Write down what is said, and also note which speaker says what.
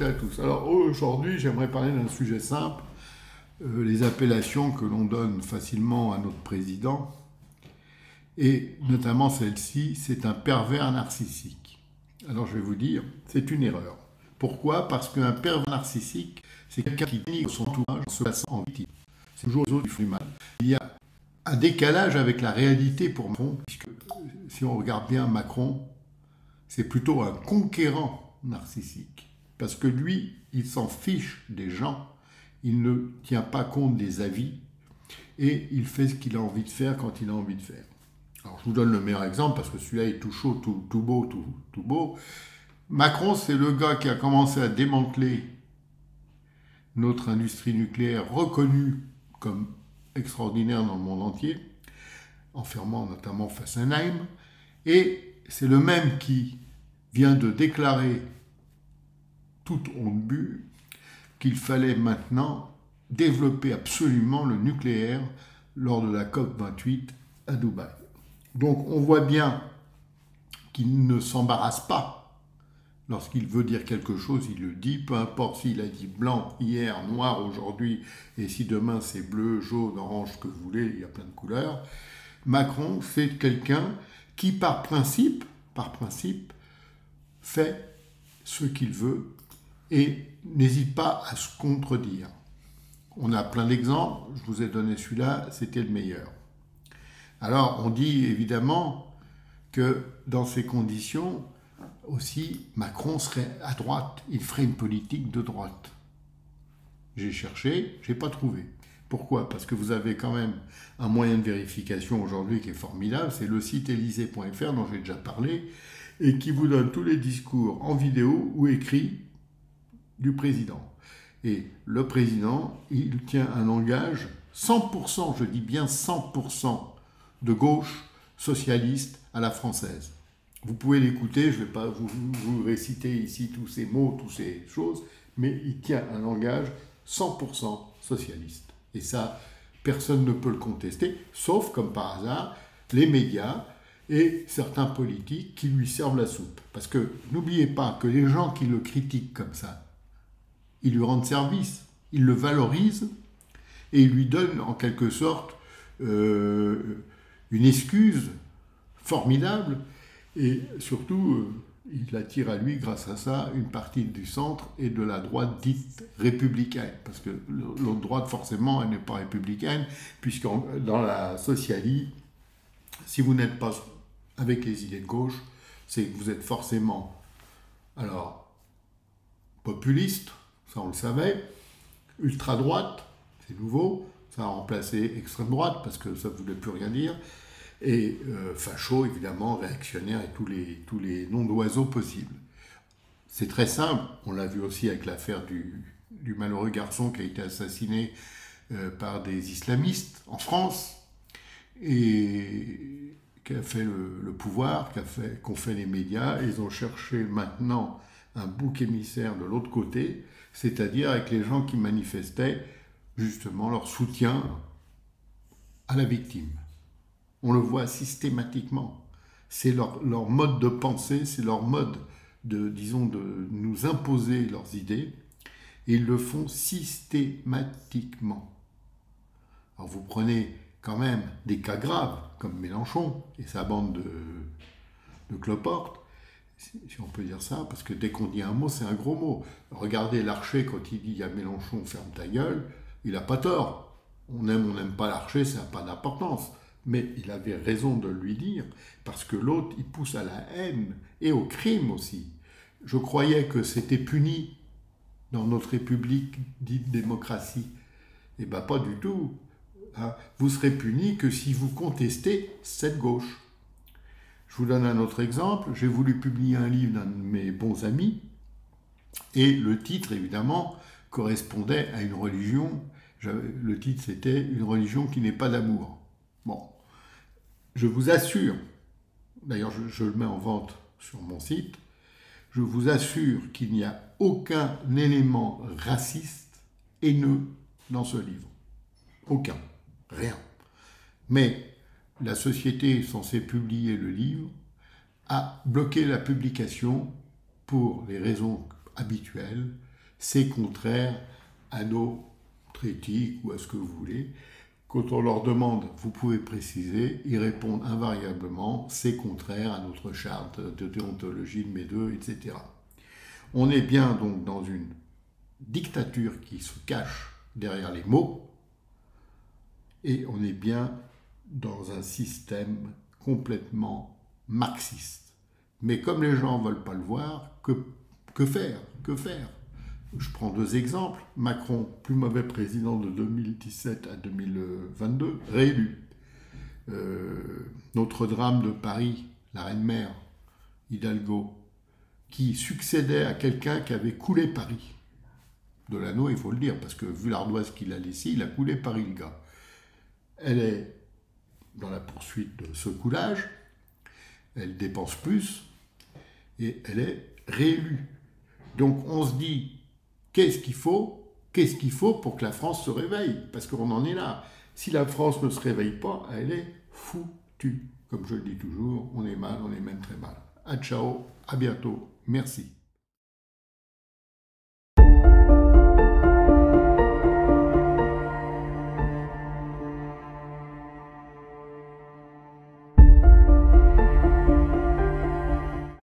Speaker 1: à tous. Alors aujourd'hui, j'aimerais parler d'un sujet simple, les appellations que l'on donne facilement à notre président, et notamment celle-ci, c'est un pervers narcissique. Alors je vais vous dire, c'est une erreur. Pourquoi? Parce qu'un pervers narcissique, c'est quelqu'un qui dénigre son entourage en se plaçant en victime. C'est toujours les autres qui font du mal. Il y a un décalage avec la réalité pour Macron, puisque si on regarde bien Macron, c'est plutôt un conquérant narcissique. Parce que lui, il s'en fiche des gens, il ne tient pas compte des avis, et il fait ce qu'il a envie de faire quand il a envie de faire. Alors je vous donne le meilleur exemple, parce que celui-là est tout chaud, tout beau, tout beau. Macron, c'est le gars qui a commencé à démanteler notre industrie nucléaire, reconnue comme extraordinaire dans le monde entier, en fermant notamment Fessenheim, et c'est le même qui vient de déclarer, toute honte bue, qu'il fallait maintenant développer absolument le nucléaire lors de la COP28 à Dubaï. Donc on voit bien qu'il ne s'embarrasse pas. Lorsqu'il veut dire quelque chose, il le dit, peu importe s'il a dit blanc hier, noir aujourd'hui, et si demain c'est bleu, jaune, orange, ce que vous voulez, il y a plein de couleurs. Macron, c'est quelqu'un qui, par principe, fait ce qu'il veut et n'hésite pas à se contredire. On a plein d'exemples, je vous ai donné celui-là, c'était le meilleur. Alors, on dit évidemment que dans ces conditions, aussi, Macron serait à droite, il ferait une politique de droite. J'ai cherché, je n'ai pas trouvé. Pourquoi? Parce que vous avez quand même un moyen de vérification aujourd'hui qui est formidable, c'est le site elysée.fr dont j'ai déjà parlé, et qui vous donne tous les discours en vidéo ou écrits du président. Et le président, il tient un langage 100%, je dis bien 100% de gauche socialiste à la française. Vous pouvez l'écouter, je ne vais pas vous réciter ici tous ces mots, toutes ces choses, mais il tient un langage 100% socialiste. Et ça, personne ne peut le contester, sauf, comme par hasard, les médias et certains politiques qui lui servent la soupe. Parce que n'oubliez pas que les gens qui le critiquent comme ça, ils lui rendent service, ils le valorisent et ils lui donnent en quelque sorte une excuse formidable et surtout il attire à lui grâce à ça une partie du centre et de la droite dite républicaine parce que l'autre droite forcément elle n'est pas républicaine puisque dans la socialie si vous n'êtes pas avec les idées de gauche c'est que vous êtes forcément alors populiste. Ça, on le savait. Ultra-droite, c'est nouveau. Ça a remplacé extrême-droite, parce que ça ne voulait plus rien dire. Et facho, évidemment, réactionnaire, et tous les noms d'oiseaux possibles. C'est très simple. On l'a vu aussi avec l'affaire du malheureux garçon qui a été assassiné par des islamistes en France, et qui a fait le pouvoir, qu'ont fait les médias. Ils ont cherché maintenant un bouc émissaire de l'autre côté, c'est-à-dire avec les gens qui manifestaient justement leur soutien à la victime. On le voit systématiquement. C'est leur mode de pensée, c'est leur mode de nous imposer leurs idées, et ils le font systématiquement. Alors vous prenez quand même des cas graves, comme Mélenchon et sa bande de cloportes, si on peut dire ça, parce que dès qu'on dit un mot, c'est un gros mot. Regardez Larcher, quand il dit à Mélenchon « ferme ta gueule », il n'a pas tort. On n'aime pas Larcher, ça n'a pas d'importance. Mais il avait raison de lui dire, parce que l'autre, il pousse à la haine et au crime aussi. Je croyais que c'était puni dans notre République dite démocratie. Eh bien, pas du tout. Hein. Vous serez puni que si vous contestez cette gauche. Je vous donne un autre exemple. J'ai voulu publier un livre d'un de mes bons amis et le titre, évidemment, correspondait à une religion. Le titre, c'était « Une religion qui n'est pas d'amour ». Bon, je vous assure, d'ailleurs je le mets en vente sur mon site, je vous assure qu'il n'y a aucun élément raciste, haineux dans ce livre. Aucun, rien. Mais la société censée publier le livre a bloqué la publication pour les raisons habituelles, c'est contraire à notre éthique ou à ce que vous voulez. Quand on leur demande, vous pouvez préciser, ils répondent invariablement, c'est contraire à notre charte de déontologie de Metteux, etc. On est bien donc dans une dictature qui se cache derrière les mots, et on est bien dans un système complètement marxiste. Mais comme les gens ne veulent pas le voir, que faire? Que faire? Je prends 2 exemples. Macron, plus mauvais président de 2017 à 2022, réélu. Notre drame de Paris, la reine-mère, Hidalgo, qui succédait à quelqu'un qui avait coulé Paris. Delano, il faut le dire, parce que vu l'ardoise qu'il a laissée, il a coulé Paris, le gars. Elle est dans la poursuite de ce coulage, elle dépense plus, et elle est réélue. Donc on se dit, qu'est-ce qu'il faut pour que la France se réveille? Parce qu'on en est là. Si la France ne se réveille pas, elle est foutue. Comme je le dis toujours, on est mal, on est même très mal. À ciao, à bientôt, merci.